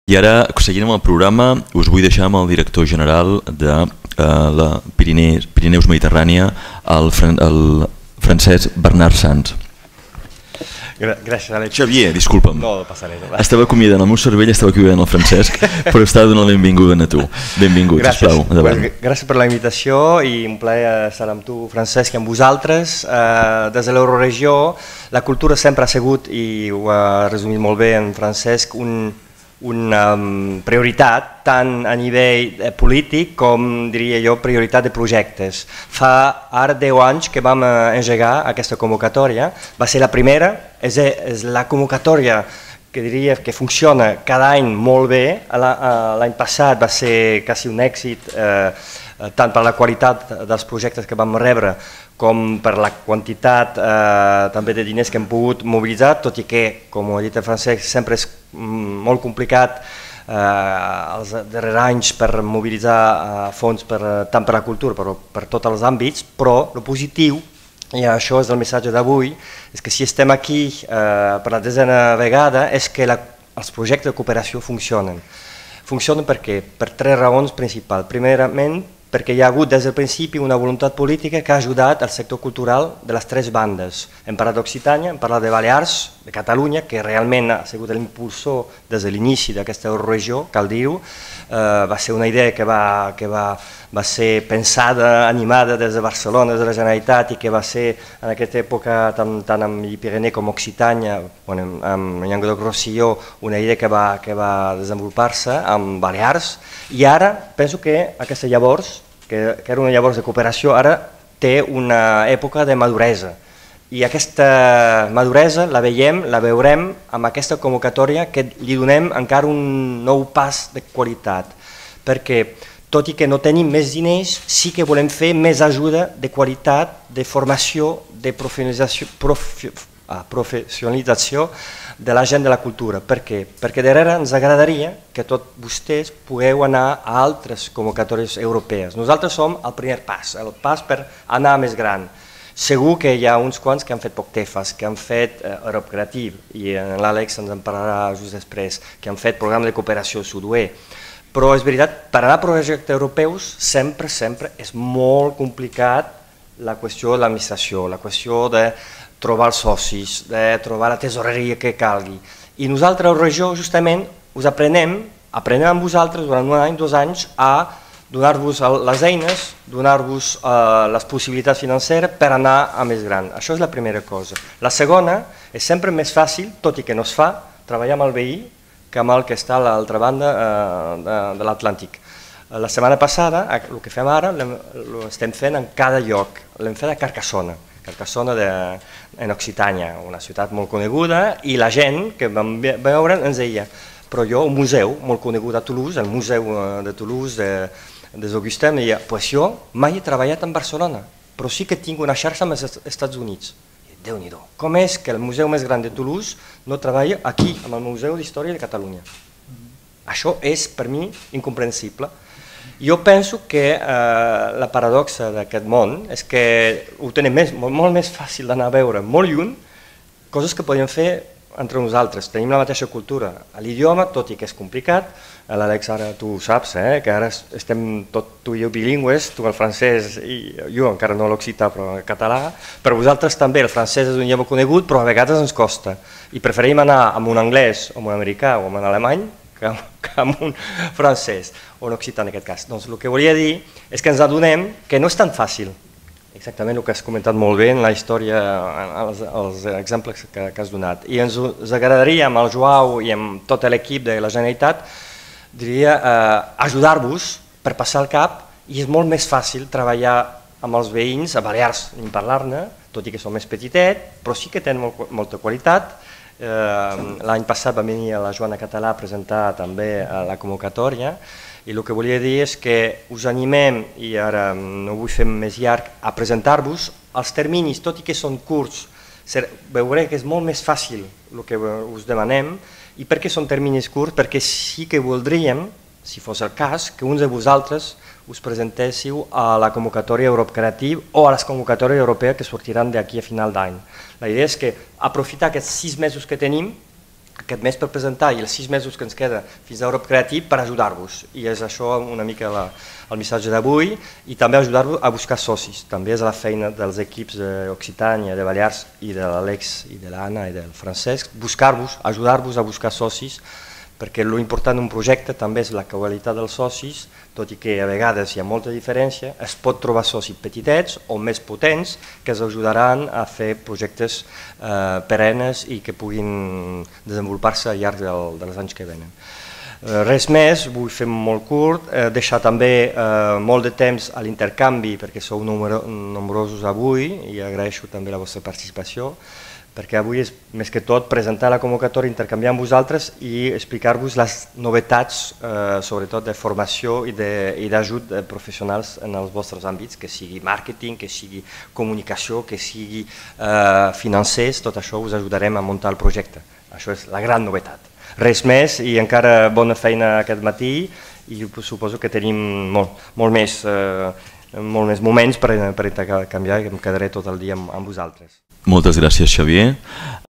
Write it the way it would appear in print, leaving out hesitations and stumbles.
I ara, seguint amb el programa, us vull deixar amb el director general de la Pirineus Mediterrània, el Francesc Bernat Sans. Gràcies, Àlex. Xavier, disculpa'm. No, passaré. No. Estava acomiadant el meu cervell, estava acomiadant el Francesc, però estava donant la benvinguda a tu. Benvingut, sisplau. Gràcies per la invitació i un plaer estar amb tu, Francesc, i amb vosaltres. Des de l'Euroregió, la cultura sempre ha sigut, i ho ha resumit molt bé en Francesc, una prioritat tant a nivell polític com, diria jo, prioritat de projectes. Fa ara 10 anys que vam engegar aquesta convocatòria, va ser la primera, és la convocatòria que diria que funciona cada any molt bé. L'any passat va ser quasi un èxit, tant per la qualitat dels projectes que vam rebre com per la quantitat també de diners que hem pogut mobilitzar, tot i que, com ha dit el Francesc, sempre és molt complicat els darrers anys per mobilitzar fons tant per la cultura però per tots els àmbits, però el positiu, i això és el missatge d'avui, és que si estem aquí per la 10a vegada és que els projectes de cooperació funcionen. Funcionen per què? Per 3 raons principals. Primerament, perquè hi ha hagut des del principi una voluntat política que ha ajudat al sector cultural de les 3 bandes. Hem parlat d'Occitània, hem parlat de Balears, de Catalunya, que realment ha sigut l'impulsor des de l'inici d'aquesta Euroregió, cal dir-ho. Va ser una idea que va ser pensada, animada des de Barcelona, des de la Generalitat, i que va ser en aquesta època, tant amb Pirineu com Occitània, amb Llenguadoc-Roussillon, una idea que va desenvolupar-se amb Balears, i ara penso que aquesta llavors, que era una llavors de cooperació, ara té una època de maduresa. I aquesta maduresa la veurem amb aquesta convocatòria que li donem encara un nou pas de qualitat. Perquè, tot i que no tenim més diners, sí que volem fer més ajuda de qualitat, de formació, de professionalització de la gent de la cultura. Per què? Perquè darrere ens agradaria que tots vostès pugueu anar a altres convocatòries europees. Nosaltres som el primer pas, el pas per anar més gran. Segur que hi ha uns quants que han fet POCTEFAS, que han fet Europe Creative, i l'Àlex ens en parlarà just després, que han fet programa de cooperació sud-UE. Però és veritat, per anar a projectes europeus sempre és molt complicat la qüestió de l'administració, la qüestió de trobar els socis, de trobar la tesoreria que calgui. I nosaltres a Euroregió justament us aprenem amb vosaltres durant un any, 2 anys, a donar-vos les eines, donar-vos les possibilitats financeres per anar a més gran. Això és la primera cosa. La segona, és sempre més fàcil, tot i que no es fa, treballar amb el veí que amb el que està a l'altra banda de l'Atlàntic. La setmana passada, el que fem ara, l'estem fent en cada lloc. L'hem fet a Carcassona en Occitània, una ciutat molt coneguda, i la gent que vam veure ens deia, però jo, un museu molt conegut a Toulouse, el Museu de Toulouse, des Augustin, em deia, pues jo mai he treballat en Barcelona, però sí que tinc una xarxa amb els Estats Units. Déu-n'hi-do, com és que el museu més gran de Toulouse no treballa aquí, amb el Museu d'Història de Catalunya? Això és, per mi, incomprensible. Jo penso que la paradoxa d'aquest món és que ho tenim molt més fàcil d'anar a veure molt lluny, coses que podem fer entre nosaltres. Tenim la mateixa cultura. L'idioma, tot i que és complicat, l'Àlex ara tu ho saps, que ara estem tu i jo bilingües, tu el francès i jo encara no l'occità però el català, per vosaltres també el francès és un idioma conegut però a vegades ens costa i preferim anar amb un anglès o amb un americà o amb un alemany que amb un francès o un occità en aquest cas. Doncs el que volia dir és que ens adonem que no és tan fàcil, exactament el que has comentat molt bé en la història, els exemples que has donat, i ens agradaria amb el Joao i amb tot l'equip de la Generalitat diria ajudar-vos per passar el cap, i és molt més fàcil treballar amb els veïns, a Balears ni parlar-ne, tot i que són més petitet, però sí que tenen molta qualitat. L'any passat va venir la Joana Català a presentar també la convocatòria, i el que volia dir és que us animem, i ara no vull fer més llarg, a presentar-vos. Els terminis, tot i que són curts, veureu que és molt més fàcil el que us demanem. I per què són terminis curts? Perquè sí que voldríem, si fos el cas, que uns de vosaltres us presentéssiu a la convocatòria Europe Creative o a les convocatòries europees que sortiran d'aquí a final d'any. La idea és que aprofitar aquests 6 mesos que tenim aquest mes per presentar i els 6 mesos que ens queda fins a Europe Creative per ajudar-vos. I és això una mica el missatge d'avui, i també ajudar-vos a buscar socis. També és la feina dels equips d'Occitània, de Balears i de l'Àlex i de l'Anna i del Francesc, buscar-vos, ajudar-vos a buscar socis, perquè l'important d'un projecte també és la qualitat dels socis, tot i que a vegades hi ha molta diferència, es pot trobar socis petitets o més potents que ens ajudaran a fer projectes perennes i que puguin desenvolupar-se al llarg dels anys que venen. Res més, vull fer molt curt, deixar també molt de temps a l'intercanvi perquè sou nombrosos avui i agraeixo també la vostra participació, perquè avui és més que tot presentar la convocatòria, intercanviar amb vosaltres i explicar-vos les novetats, sobretot de formació i d'ajut professionals en els vostres àmbits, que sigui màrqueting, que sigui comunicació, que sigui financers, tot això us ajudarem a muntar el projecte. Això és la gran novetat. Res més i encara bona feina aquest matí i suposo que tenim molt més moments per intercanviar i em quedaré tot el dia amb vosaltres. Moltes gràcies, Xavier.